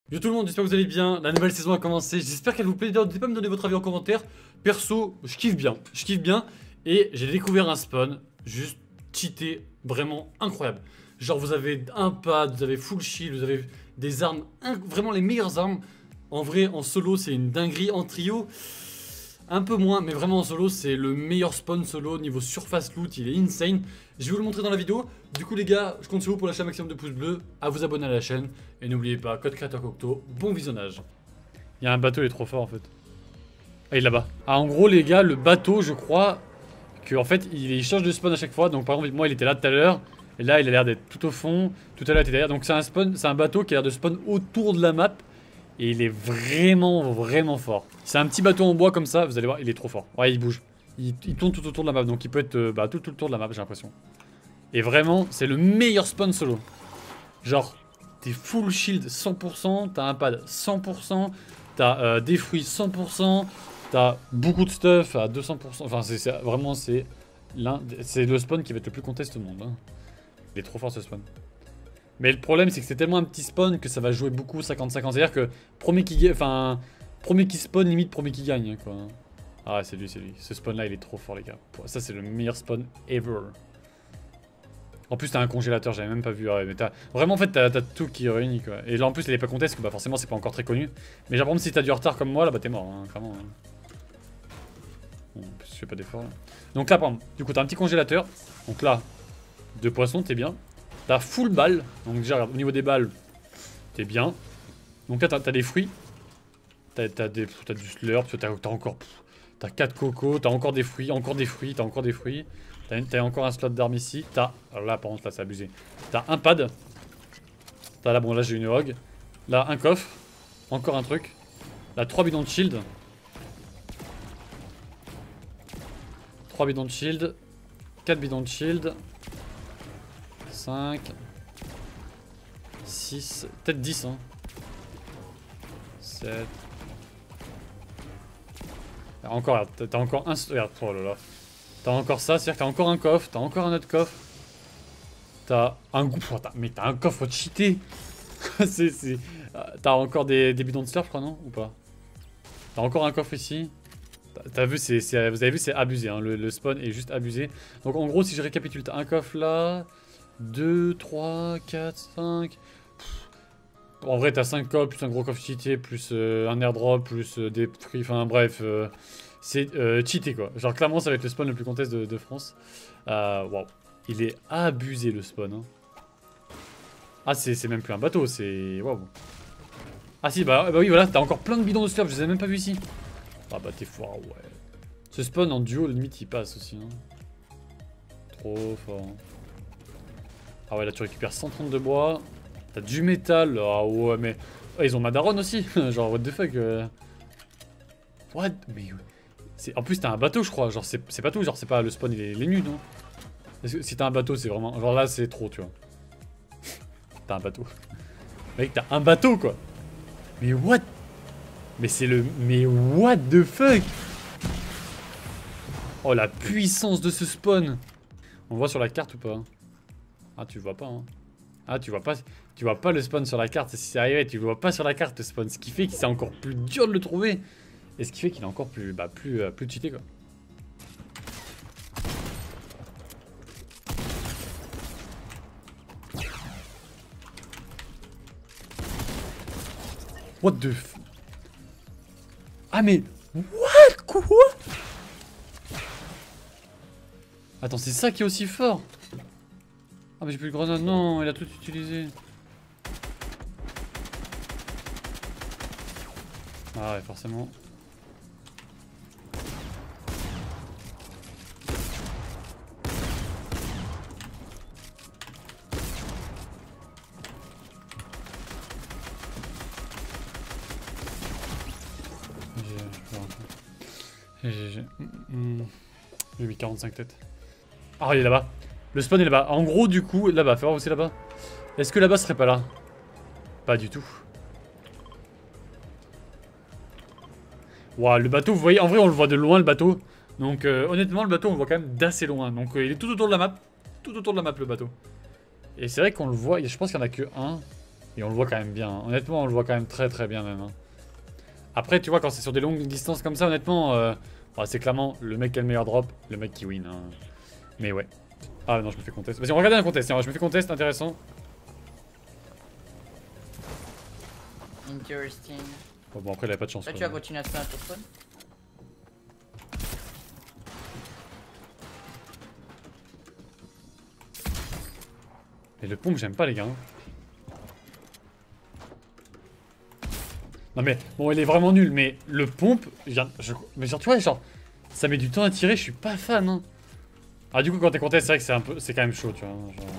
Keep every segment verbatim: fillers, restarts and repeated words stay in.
Yo tout le monde, j'espère que vous allez bien, la nouvelle saison a commencé, j'espère qu'elle vous plaît, n'hésitez pas à me donner votre avis en commentaire. Perso, je kiffe bien, je kiffe bien, et j'ai découvert un spawn, juste cheaté, vraiment incroyable. Genre vous avez un pad, vous avez full shield, vous avez des armes, vraiment les meilleures armes. En vrai, en solo c'est une dinguerie, en trio un peu moins, mais vraiment en solo c'est le meilleur spawn solo, niveau surface loot, il est insane. Je vais vous le montrer dans la vidéo. Du coup les gars, je compte sur vous pour lâcher un maximum de pouces bleus, à vous abonner à la chaîne, et n'oubliez pas, code créateur Cocteau, bon visionnage. Il y a un bateau, il est trop fort en fait. Ah, il est là-bas. Ah, en gros les gars, le bateau, je crois que en fait il, il change de spawn à chaque fois. Donc par exemple, moi il était là tout à l'heure, et là il a l'air d'être tout au fond, tout à l'heure il était derrière. Donc c'est un spawn, c'est un bateau qui a l'air de spawn autour de la map. Et il est vraiment, vraiment fort. C'est un petit bateau en bois comme ça, vous allez voir, il est trop fort. Ouais, il bouge. Il, il tourne tout autour de la map, donc il peut être euh, bah, tout, tout autour de la map, j'ai l'impression. Et vraiment, c'est le meilleur spawn solo. Genre, t'es full shield cent pour cent, t'as un pad cent pour cent, t'as euh, des fruits cent pour cent, t'as beaucoup de stuff à deux cents pour cent. Enfin, c'est vraiment, c'est l'un, c'est le spawn qui va être le plus contest au monde. Hein. Il est trop fort ce spawn. Mais le problème, c'est que c'est tellement un petit spawn que ça va jouer beaucoup cinquante cinquante. C'est-à-dire que premier qui, enfin, premier qui spawn, limite premier qui gagne. Quoi. Ah ouais, c'est lui, c'est lui. Ce spawn-là, il est trop fort, les gars. Ça, c'est le meilleur spawn ever. En plus, t'as un congélateur, j'avais même pas vu. Ouais, mais t'as... Vraiment, en fait, t'as tout qui réunit. Quoi. Et là, en plus, il est pas contest, que bah, forcément, c'est pas encore très connu. Mais genre, par exemple, si t'as du retard comme moi, là, bah t'es mort, hein, clairement. Hein. Bon, en plus, je fais pas d'effort. Donc là, par exemple, du coup, t'as un petit congélateur. Donc là, deux poissons, t'es bien. T'as full balle, donc déjà regarde, au niveau des balles, t'es bien. Donc là t'as des fruits, t'as du slurp, t'as as encore, t'as quatre cocos, t'as encore des fruits, encore des fruits, t'as encore des fruits. T'as as encore un slot d'armes ici, t'as, alors là par contre là c'est abusé. T'as un pad, t'as là bon là j'ai une hog, là un coffre, encore un truc, là trois bidons de shield. trois bidons de shield, quatre bidons de shield. cinq, six, peut-être dix hein. sept. Encore, t'as encore un. Regarde, oh là là. T'as encore ça, c'est-à-dire que t'as encore un coffre, t'as encore un autre coffre. T'as un goût. Oh, mais t'as un coffre cheaté. c'est. T'as encore des, des bidons de surf, je crois, non? Ou pas? T'as encore un coffre ici. T'as vu, c'est, vous avez vu, c'est abusé, hein. le, le spawn est juste abusé. Donc en gros, si je récapitule, t'as un coffre là. deux, trois, quatre, cinq. En vrai, t'as cinq coffres, plus un gros coffre cheaté, plus euh, un airdrop, plus euh, des fruits. Enfin, bref, euh, c'est euh, cheaté quoi. Genre, clairement, ça va être le spawn le plus contest de, de France. Euh, Waouh, il est abusé le spawn. Hein. Ah, c'est même plus un bateau, c'est. Waouh. Ah, si, bah, bah oui, voilà, t'as encore plein de bidons de slurp, je les ai même pas vus ici. Ah, bah, t'es fort, ouais. Ce spawn en duo, limite, il passe aussi. Hein. Trop fort. Ah ouais, là tu récupères cent trente de bois. T'as du métal. Ah ouais, mais... Oh, ils ont Madaron aussi. Genre, what the fuck. Euh... What? Mais... En plus, t'as un bateau, je crois. Genre, c'est pas tout. Genre, c'est pas le spawn, il est, il est nu, non? Si t'as un bateau, c'est vraiment... Genre là, c'est trop, tu vois. T'as un bateau. Mec, t'as un bateau, quoi. Mais what? Mais c'est le... Mais what the fuck? Oh, la puissance de ce spawn. On voit sur la carte ou pas? Ah, tu vois pas, hein. Ah, tu vois pas, tu vois pas le spawn sur la carte. Si c'est arrivé, tu le vois pas sur la carte le spawn. Ce qui fait que c'est encore plus dur de le trouver. Et ce qui fait qu'il est encore plus, bah, plus, euh, plus cheaté, quoi. What the f... Ah, mais... What? Quoi? Attends, c'est ça qui est aussi fort. Ah mais j'ai plus de grenade, non, il a tout utilisé. Ah ouais, forcément. J'ai mis quarante-cinq têtes. Ah, il est là-bas. Le spawn est là-bas. En gros, du coup, là-bas, fais voir où c'est là-bas. Est-ce que là-bas serait pas là? Pas du tout. Waouh, le bateau, vous voyez, en vrai, on le voit de loin, le bateau. Donc, euh, honnêtement, le bateau, on le voit quand même d'assez loin. Donc, euh, il est tout autour de la map. Tout autour de la map, le bateau. Et c'est vrai qu'on le voit, je pense qu'il n'y en a que un. Et on le voit quand même bien. Hein. Honnêtement, on le voit quand même très très bien même. Hein. Après, tu vois, quand c'est sur des longues distances comme ça, honnêtement, euh, bah, c'est clairement le mec qui a le meilleur drop, le mec qui win. Hein. Mais ouais. Ah non, je me fais contest. Vas-y, on regarde un contest. Tiens, je me fais contest, intéressant. Interesting. Oh, bon, après, il avait pas de chance. Là, Quoi, tu vas mais... continuer à spawn à ton spawn. Et le pompe, j'aime pas, les gars. Hein. Non, mais bon, il est vraiment nul, mais le pompe, genre, je... mais genre, tu vois, genre, ça met du temps à tirer, je suis pas fan. Hein. Ah, du coup, quand t'es contest, c'est vrai que c'est un peu, c'est quand même chaud, tu vois. Genre...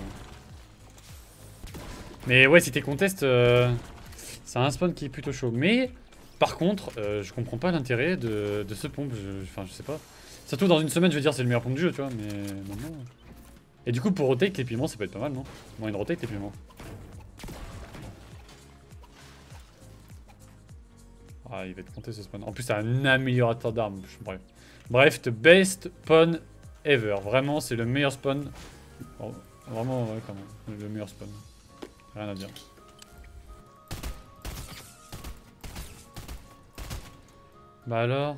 Mais ouais, si t'es contest, euh... c'est un spawn qui est plutôt chaud. Mais, par contre, euh, je comprends pas l'intérêt de... de ce pompe, je... enfin, je sais pas. Surtout dans une semaine, je vais dire, c'est le meilleur pompe du jeu, tu vois, mais maintenant... Et du coup, pour rotate les piments, ça peut être pas mal, non? Moyen de rotate les piments. Ah, il va être compté ce spawn. En plus, c'est un améliorateur d'armes. Bref. Bref, the best spawn ever. Vraiment, c'est le meilleur spawn. Oh, vraiment, ouais, quand même. Le meilleur spawn. Rien à dire. Bah alors.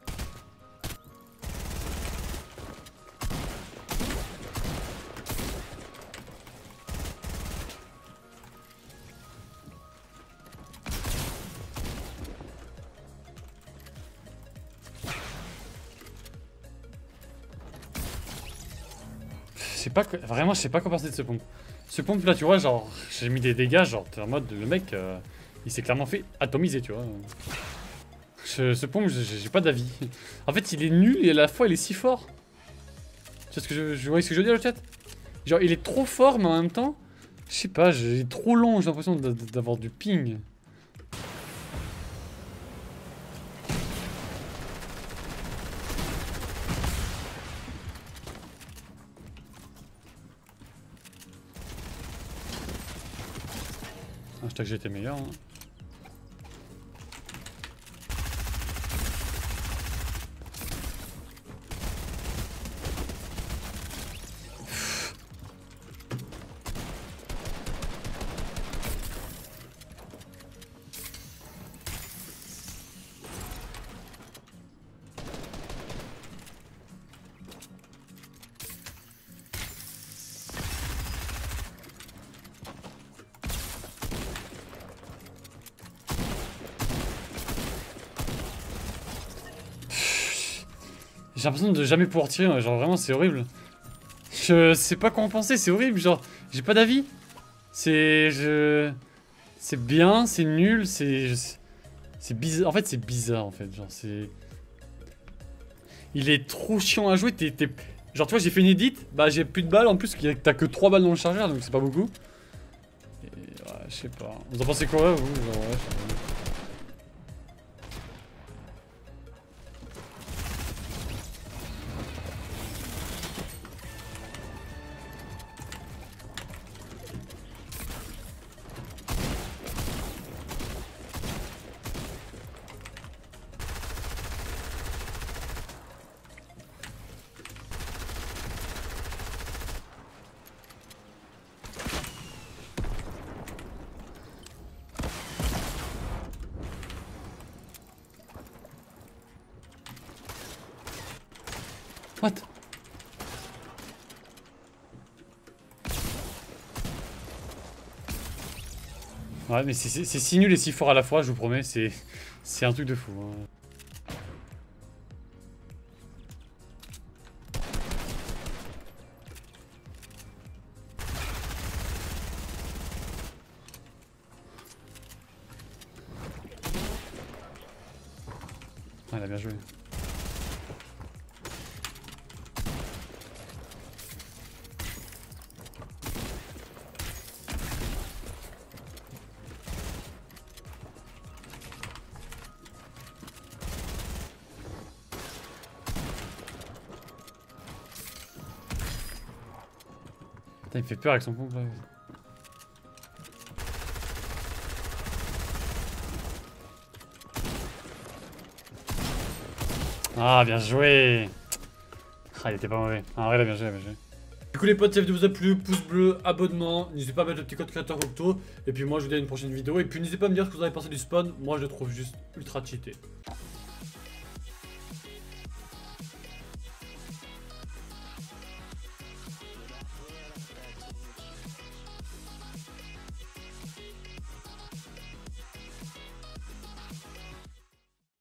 Je sais pas que... Vraiment, je sais pas quoi penser de ce pompe. Ce pompe là, tu vois, genre, j'ai mis des dégâts, genre, t'es en mode, le mec, euh, il s'est clairement fait atomiser, tu vois. Je, ce pompe, j'ai pas d'avis. En fait, il est nul et à la fois, il est si fort. Tu vois ce que je, je vois ce que je veux dire, le chat? Genre, il est trop fort, mais en même temps, je sais pas, il est trop long, j'ai l'impression d'avoir du ping. Hashtag j'ai été meilleur. Hein. J'ai l'impression de jamais pouvoir tirer, genre vraiment c'est horrible. Je sais pas comment penser, c'est horrible, genre j'ai pas d'avis. C'est... je... C'est bien, c'est nul, c'est... C'est bizarre, en fait c'est bizarre en fait, genre c'est... Il est trop chiant à jouer, t'es... Genre tu vois j'ai fait une edit, bah j'ai plus de balles en plus, t'as que trois balles dans le chargeur donc c'est pas beaucoup. Et ouais, je sais pas. Vous en pensez quoi vous? Genre, ouais, je sais pas. What? Ouais mais c'est si nul et si fort à la fois, je vous promets, c'est c'est un truc de fou. Hein. Ah, il a bien joué. Putain, il me fait peur avec son pompe là. Ah, bien joué. Ah, il était pas mauvais. Ah, en vrai, il a bien joué, il a bien joué. Du coup les potes, si la vidéo vous a plu, pouce bleu, abonnement, n'hésitez pas à mettre le petit code créateur Cocteau. Et puis moi je vous dis à une prochaine vidéo. Et puis n'hésitez pas à me dire ce que vous avez pensé du spawn, moi je le trouve juste ultra cheaté.